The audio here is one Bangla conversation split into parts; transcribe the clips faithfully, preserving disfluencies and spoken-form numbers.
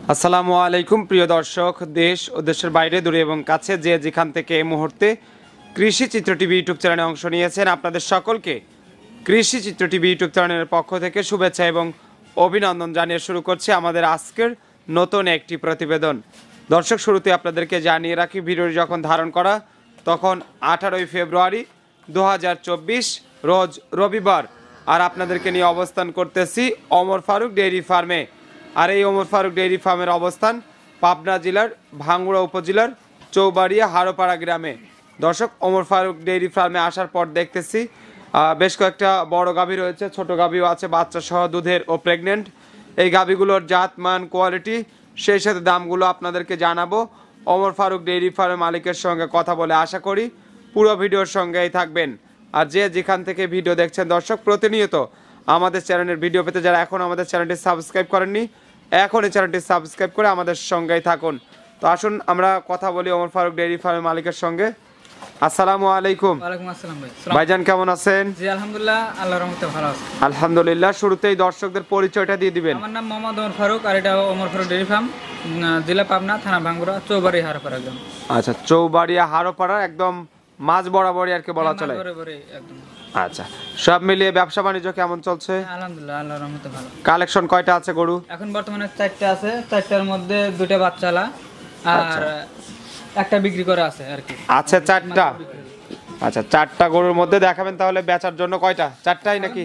আসসালামু আলাইকুম প্রিয় দর্শক, দেশ ও দেশের বাইরে দূরে এবং কাছে যে যেখান থেকে এই মুহূর্তে কৃষি চিত্র টিভি ইউটিউব চ্যানেলে অংশ নিয়েছেন, আপনাদের সকলকে কৃষি চিত্র টিভি ইউটিউব চ্যানেলের পক্ষ থেকে শুভেচ্ছা এবং অভিনন্দন জানিয়ে শুরু করছি আমাদের আজকের নতুন একটি প্রতিবেদন। দর্শক, শুরুতে আপনাদেরকে জানিয়ে রাখি, ভিডিওটি যখন ধারণ করা তখন আঠারোই ফেব্রুয়ারি দু হাজার চব্বিশ রোজ রবিবার, আর আপনাদেরকে নিয়ে অবস্থান করতেছি ওমর ফারুক ডেইরি ফার্মে। আর এই ওমর ফারুক ডেইরি ফার্মের অবস্থান পাবনা জেলার ভাঙ্গুড়া উপজেলার চৌবাড়িয়া হাড়োপাড়া গ্রামে। দর্শক, ওমর ফারুক ডেইরি ফার্মে আসার পর দেখতেছি বেশ কয়েকটা বড় গাভী রয়েছে, ছোট গাভীও আছে, বাচ্চা সহ দুধের ও প্রেগনেন্ট। এই গাভীগুলোর জাত মান কোয়ালিটি সেই সাথে দামগুলো আপনাদেরকে জানাবো। ওমর ফারুক ডেইরি ফার্মের মালিকের সঙ্গে কথা বলে আশা করি পুরো ভিডিওর সঙ্গেই থাকবেন। আর যে যেখান থেকে ভিডিও দেখছেন দর্শক, প্রতিনিয়ত আমাদের চ্যানেলের ভিডিও পেতে যারা এখন আমাদের চ্যানেলটি সাবস্ক্রাইব করেননি, এখন এই চ্যানেলটি সাবস্ক্রাইব করে আমাদের সঙ্গেই থাকুন। তো আসুন আমরা কথা বলি ওমর ফারুক ডেইরি ফার্মের মালিকের সঙ্গে। আসসালামু আলাইকুম। ওয়ালাইকুম আসসালাম ভাই। ভাইজান কেমন আছেন? জি আলহামদুলিল্লাহ, আল্লাহর রহমতে ভালো আছি। আলহামদুলিল্লাহ। শুরুতেই দর্শকদের পরিচয়টা দিয়ে দিবেন। আমার নাম মোহাম্মদ ওমর ফারুক, আর এটা ওমর ফারুক ডেইরি ফার্ম, জেলা পাবনা, থানা ভাঙ্গুড়া, চৌবাড়ি হাড়োপাড়া একদম। আচ্ছা, চৌবাড়িয়া হাড়োপাড়া একদম মাঝ বরাবরই আর কি বলা চলে। আচ্ছা, সব মিলিয়ে ব্যবসা বাণিজ্য কেমন চলছে? আলহামদুলিল্লাহ, আল্লাহর রহমতে ভালো। কালেকশন কয়টা আছে গরু? এখন বর্তমানে চারটা আছে, চারটার মধ্যে দুইটা বাচ্চালা আর একটা বিক্রি করা আছে আর কি। আচ্ছা, চারটা। আচ্ছা, চারটা গরুর মধ্যে দেখাবেন তাহলে বেচার জন্য কয়টা? চারটাই নাকি?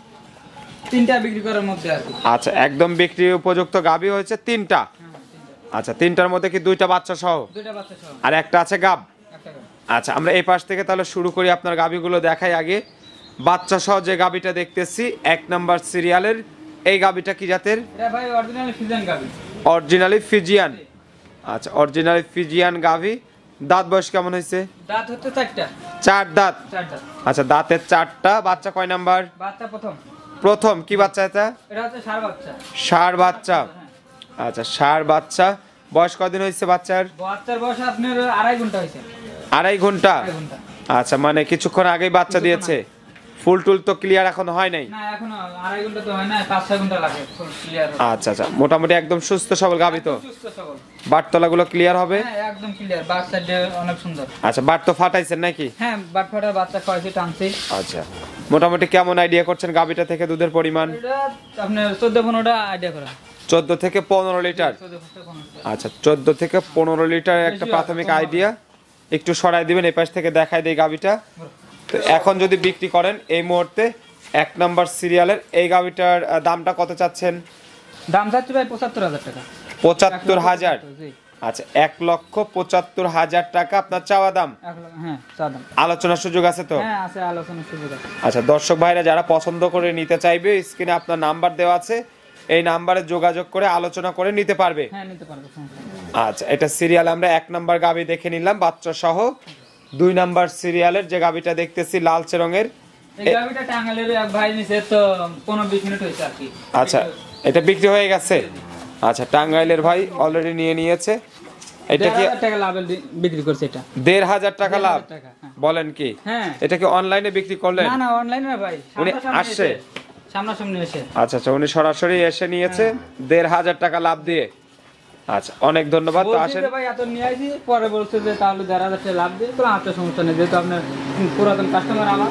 তিনটা বিক্রি করার মধ্যে আর কি। আচ্ছা, একদম বিক্রি উপযুক্ত গাভী হয়েছে তিনটা। আচ্ছা, তিনটার মধ্যে কি দুইটা বাচ্চা সহ? দুইটা বাচ্চা সহ। আর একটা আছে গাব। একটা গাব। আচ্ছা, আমরা এই পাশ থেকে তাহলে শুরু করি, আপনার গাভীগুলো দেখাই আগে। বাচ্চা সহ যে গাভীটা দেখতেছি এক নাম্বার সিরিয়ালের, এই গাভীটা কি জাতের? এটা ভাই অরিজিনালি ফিজিয়ান গাভী। Originally Friesian. আচ্ছা, অরিজিনালি ফিজিয়ান গাভী। দাঁত বয়স কেমন হয়েছে? দাঁত হচ্ছে চারটা। চার দাঁত। চার দাঁত। আচ্ছা, দাঁতের চারটা। বাচ্চা কয় নাম্বার? বাচ্চা প্রথম। প্রথম। কি বাচ্চা এটা? এটা হচ্ছে ষাঁড় বাচ্চা। ষাঁড় বাচ্চা। আচ্ছা, ষাঁড় বাচ্চা। বয়স কদিন হয়েছে বাচ্চার? বাচ্চার বয়স আপনার আড়াই ঘন্টা হয়েছে। আড়াই ঘন্টা। আচ্ছা, মানে কিছুক্ষণ আগেই বাচ্চা দিয়েছে। ফুল টুল তো ক্লিয়ার এখন হয় নাই? না, এখনো আড়াই ঘন্টা তো হয় না, পাঁচ ছয় ঘন্টা লাগে ফুল ক্লিয়ার। আচ্ছা আচ্ছা, মোটামুটি একদম সুস্থ সবল গাভী তো? সুস্থ সবল। বাটতলাগুলো ক্লিয়ার হবে? হ্যাঁ, একদম ক্লিয়ার। বাট সাইডে অনেক সুন্দর। আচ্ছা, বাট তো ফাটাইছেন নাকি? হ্যাঁ, বাট ফাটা বাচ্চা খাওয়াইছে, টানছে। আচ্ছা, মোটামুটি কেমন আইডিয়া করছেন গাভীটা থেকে দুধের পরিমাণ? এটা আপনার চোদ্দ পনেরোটা আইডিয়া করা। চোদ্দ থেকে পনেরো লিটার। আচ্ছা, চোদ্দ থেকে পনেরো লিটার একটা প্রাথমিক আইডিয়া। একটু সরাই দিবেন, এই পাশ থেকে দেখাই দেই গাভীটা। তো এখন যদি বিক্রি করেন এই মুহূর্তে এক নাম্বার সিরিয়ালের এই গাভীটার দামটা কত চাচ্ছেন? দাম চাচ্ছি ভাই পঁচাত্তর হাজার টাকা। পঁচাত্তর হাজার। আচ্ছা, এক লক্ষ পঁচাত্তর হাজার টাকা আপনার চাওয়া দাম? হ্যাঁ, চাওয়া দাম। আলোচনার সুযোগ আছে তো? হ্যাঁ, আছে, আলোচনার সুযোগ আছে। আচ্ছা, দর্শক ভাইরা যারা পছন্দ করে নিতে চাইবে, স্ক্রিনে আপনার নাম্বার দেওয়া আছে, এই নাম্বারে যোগাযোগ করে আলোচনা করে নিতে পারবে। হ্যাঁ, নিতে পারবে। আচ্ছা, এটা সিরিয়াল আমরা এক নাম্বার গাভী দেখে নিলাম বাচ্চা সহ। দুই নাম্বার সিরিয়ালের যে গাভীটা দেখতেছি লালচে রঙের, এই গাভীটা টাঙ্গাইলের এক ভাই নিছে, তো পনেরো বিশ মিনিট হয়েছে আর কি। আচ্ছা, এটা বিক্রি হয়ে গেছে? আচ্ছা, টাঙ্গাইলের ভাই অলরেডি নিয়ে নিয়েছে। এটা কি টাকা লাভে বিক্রি করছে? এটা দেড় হাজার টাকা লাভ। বলেন কি? হ্যাঁ। এটা কি অনলাইনে বিক্রি করলেন? না না, অনলাইনে না ভাই, উনি আসছে সামনাসামনি এসে। আচ্ছা আচ্ছা, উনি সরাসরি এসে নিয়েছে দেড় হাজার টাকা লাভ দিয়ে। আচ্ছা, অনেক ধন্যবাদ। তো আসেন ভাই, এত নিয়ে আসি, পরে বলছে যে তাহলে দেড় হাজার টাকা লাভ দিয়ে, তো আচ্ছা সমস্যা নেই, যেহেতু আপনার পুরাতন কাস্টমার আমার।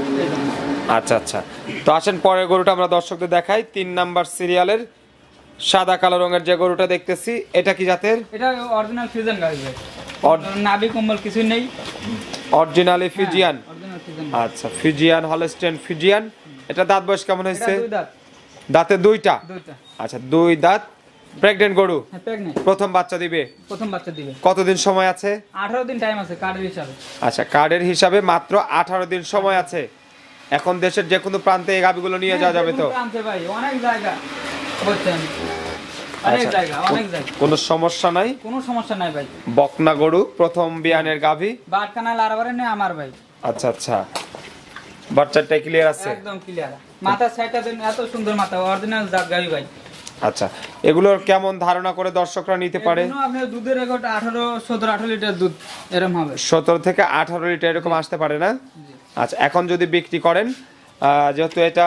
আচ্ছা আচ্ছা, তো আসেন পরের গরুটা আমরা দর্শকদের দেখাই। তিন নাম্বার সিরিয়ালের সাদা কালো রঙের যে গরুটা দেখতেছি, এটা কি জাতের? এটা অরিজিনাল ফিজিয়ান গাভী ভাই। নাভি কম্বল কিছু নেই, অরিজিনালি ফিজিয়ান। আচ্ছা, ফিজিয়ান হলস্টেইন ফিজিয়ান। এটা দাঁত বয়স কেমন হয়েছে? দুই দাঁত। দাঁতে দুইটা? দুইটা। আচ্ছা, দুই দাঁত। প্রেগন্যান্ট গরু? হ্যাঁ, প্রেগন্যান্ট। প্রথম বাচ্চা দিবে? প্রথম বাচ্চা দিবে। কতদিন সময় আছে? আঠারো দিন টাইম আছে কার্ডের হিসাবে। আচ্ছা, কার্ডের হিসাবে মাত্র আঠারো দিন সময় আছে। এখন দেশের যে কোনো প্রান্তে এই গাভীগুলো নিয়ে যাওয়া যাবে তো? প্রান্তে ভাই, অনেক জায়গা বলছেন, অনেক জায়গা, অনেক জায়গা। কোনো সমস্যা নাই? কোনো সমস্যা নাই ভাই। বকনা গরু, প্রথম বিয়ানের গাভী। বাট কানাল আরবারে নেই আমার ভাই। আচ্ছা আচ্ছা, বাচ্চাটা ক্লিয়ার আছে? একদম ক্লিয়ার। মাথা সাইডটা দেন, এত সুন্দর মাথা, অরিজিনাল জাত গাভী ভাই। আচ্ছা, এগুলোর কেমন ধারণা করে দর্শকরা নিতে পারে? আপনার দুধের রেকর্ড আঠারো সতেরো আঠারো লিটার দুধ এরকম হবে। সতেরো থেকে আঠারো লিটার এরকম আসতে পারে না? আচ্ছা, এখন যদি বিক্রি করেন, যেহেতু এটা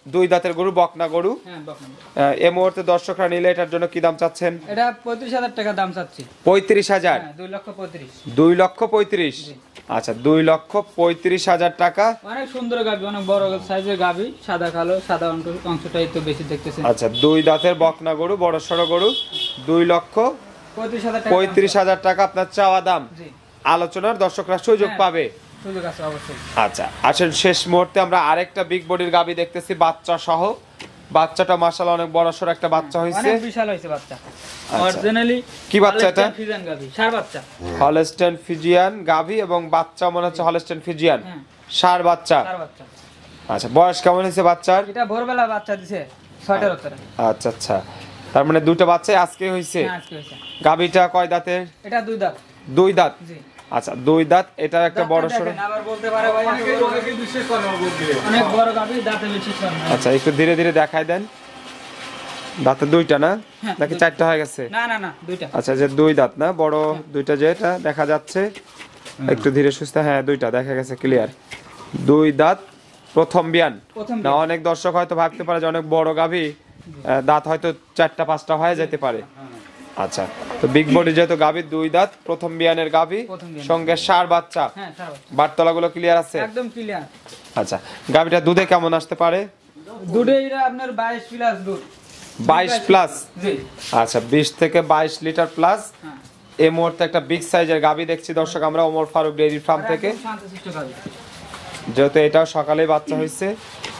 দুই দাঁতের গরু, বকনা গরু। হ্যাঁ বকনা। আহ, এই মুহূর্তে দর্শকরা নিলে এটার জন্য কি দাম চাচ্ছেন? এটা পঁয়ত্রিশ হাজার টাকা দাম চাচ্ছি। পঁয়ত্রিশ হাজার? হ্যাঁ দুই লক্ষ পঁয়ত্রিশ। দুই লক্ষ পঁয়ত্রিশ। আচ্ছা, দুই লক্ষ পঁয়ত্রিশ হাজার টাকা। অনেক সুন্দর গাভী, অনেক বড় সাইজের গাভী, সাদা কালো, সাদা অংশ- অংশটাই তো বেশি দেখতেছেন। আচ্ছা, দুই দাঁতের বকনা গরু, বড় সড়ো গরু, দুই লক্ষ পঁয়ত্রিশ হাজার টাকা। পঁয়ত্রিশ হাজার টাকা আপনার চাওয়া দাম। জি। আলোচনার দর্শকরা সুযোগ হ্যাঁ, পাবে। সুযোগ আছে অবশ্যই। আচ্ছা, আসেন শেষ মুহূর্তে আমরা আরেকটা বিগ বডির গাবি দেখতেছি বাচ্চা সহ। বাচ্চাটা মাশাআল্লাহ অনেক বড় সড়ো একটা বাচ্চা হয়েছে। অনেক বিশাল হয়েছে বাচ্চা। অরিজিনালি কি বাচ্চা এটা? ফিজিয়ান গাভী, ষাঁড় বাচ্চা। হলস্টেইন ফিজিয়ান গাবি এবং বাচ্চা মনে হচ্ছে হলস্টেইন ফিজিয়ান, হ্যাঁ ষাঁড় বাচ্চা। ষাঁড় বাচ্চা। আচ্ছা, বয়স কেমন হয়েছে বাচ্চার? এটা ভোরবেলা বাচ্চা দিছে ছয়টার উত্তরে। আচ্ছা আচ্ছা, তার মানে দুটো বাচ্চাই আজকে হয়েছে। হ্যাঁ আজকে হয়েছে। গাবিটা কয় দাঁতের? এটা দুই দাঁত। দুই দাঁত। জি। আচ্ছা, দুই দাঁত। এটা একটা বড় সড়ো। দেখেন, আবার বলতে পারে ভাই অনেকে বিশ্বাস করে না, বলতে অনেক বড় গাভী, দাঁতে বেশি সর না। আচ্ছা, একটু ধীরে ধীরে দেখাই দেন। দাঁতে দুইটা না হ্যাঁ, নাকি দুইটা। চারটা হয়ে গেছে? না না না দুইটা। আচ্ছা, যে দুই দাঁত না, বড় দুইটা যেটা দেখা যাচ্ছে, একটু ধীরে সুস্থে। হ্যাঁ, দুইটা দেখা গেছে ক্লিয়ার। দুই দাঁত, প্রথম বিয়ান। প্রথম না, বিয়ান। অনেক দর্শক হয়তো ভাবতে পারে যে অনেক বড় গাভী, আহ, দাঁত হয়তো চারটা পাঁচটা হয়ে যেতে পারে। আচ্ছা, তো বিগ বডি যেহেতু গাভী, দুই দাঁত, প্রথম বিয়ানের গাভী, প্রথম বিয়ান। সঙ্গে ষাঁড় বাচ্চা। হ্যাঁ ষাঁড় বাচ্চা। বাটতলাগুলো ক্লিয়ার আছে? একদম ক্লিয়ার। আচ্ছা, গাভীটা দুধে কেমন আসতে পারে? দুধে এটা আপনার বাইশ প্লাস দুধ। বাইশ প্লাস? জি। আচ্ছা, বিশ থেকে বাইশ লিটার প্লাস। হ্যাঁ। এই মুহূর্তে একটা বিগ সাইজের গাভী দেখছি দর্শক আমরা ওমর ফারুক ডেইরি ফার্ম থেকে। একদম শান্তশিষ্ট গাভী। যেহেতু এটাও সকালেই বাচ্চা হয়েছে।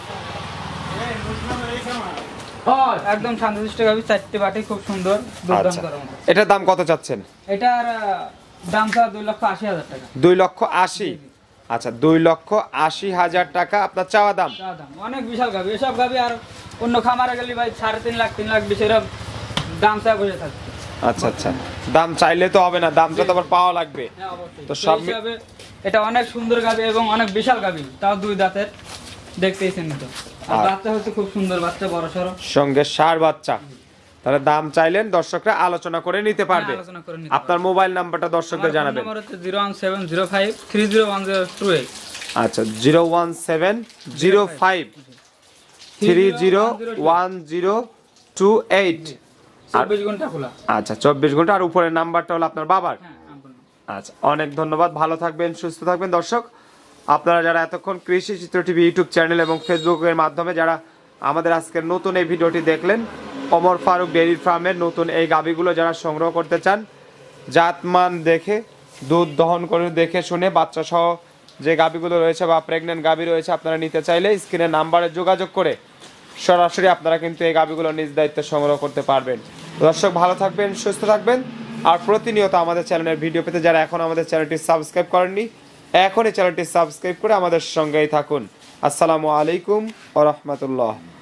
একদম শান্তশিষ্ট গাভী, চারটি বাটি, খুব সুন্দর দুধ দাম আচ্ছা, করার মতো। এটার দাম কত চাচ্ছেন? এটার আহ, দাম স্যার দুই লক্ষ আশি হাজার টাকা। দুই লক্ষ আশি। আচ্ছা, দুই লক্ষ আশি হাজার টাকা আপনার চাওয়া দাম। চা দাম অনেক বিশাল গাভী, এসব গাভী আর অন্য খামারে গেলে ভাই সাড়ে তিন লাখ তিন লাখ বিশ এরকম দাম চা বসে থাকবে। আচ্ছা আচ্ছা, দাম চাইলে তো হবে না, দামটা তো আবার পাওয়া লাগবে। হ্যাঁ অবশ্যই। তো তো সব এই মি- হিসাবে এটা অনেক সুন্দর গাভী এবং অনেক বিশাল গাভী, তাও দুই দাঁতের, দেখতেইছেন তো। আর আর- বাচ্চা হচ্ছে খুব সুন্দর বাচ্চা, বড় সড়ো। সঙ্গে ষাঁড় বাচ্চা। তাহলে দাম চাইলেন দর্শকরা আলোচনা করে নিতে পারবে। হ্যাঁ, আলোচনা করে নিতে আপনার মোবাইল নাম্বারটা দর্শকদের জানাবেন। নম্বর হচ্ছে zero one seven zero five three zero one zero two eight. আচ্ছা, zero one seven zero five three zero one zero two eight. চব্বিশ ঘন্টা খোলা। আচ্ছা, চব্বিশ ঘন্টা। আর উপরের নাম্বারটা হলো আপনার বাবার। হ্যাঁ আমার নাম। আচ্ছা, অনেক ধন্যবাদ। ভালো থাকবেন, সুস্থ থাকবেন দর্শক। আপনারা যারা এতক্ষণ কৃষি চিত্র টিভি ইউটিউব চ্যানেল এবং ফেসবুকের মাধ্যমে যারা আমাদের আজকের নতুন এই ভিডিওটি দেখলেন, ওমর ফারুক ডেইরি ফার্মের নতুন এই গাভীগুলো যারা সংগ্রহ করতে চান, জাতমান দেখে, দুধ দহন করে দেখে শুনে, বাচ্চা সহ যে গাভীগুলো রয়েছে বা প্রেগনেন্ট গাভী রয়েছে, আপনারা নিতে চাইলে স্ক্রিনের নাম্বারে যোগাযোগ করে সরাসরি আপনারা কিন্তু এই গাভীগুলো নিজ দায়িত্বে সংগ্রহ করতে পারবেন। দর্শক ভালো থাকবেন, সুস্থ থাকবেন। আর প্রতিনিয়ত আমাদের চ্যানেলের ভিডিও পেতে যারা এখন আমাদের চ্যানেলটি সাবস্ক্রাইব করেননি, এখনই চ্যানেলটি সাবস্ক্রাইব করে আমাদের সঙ্গেই থাকুন। আসসালামু আলাইকুম ওয়া রাহমাতুল্লাহ।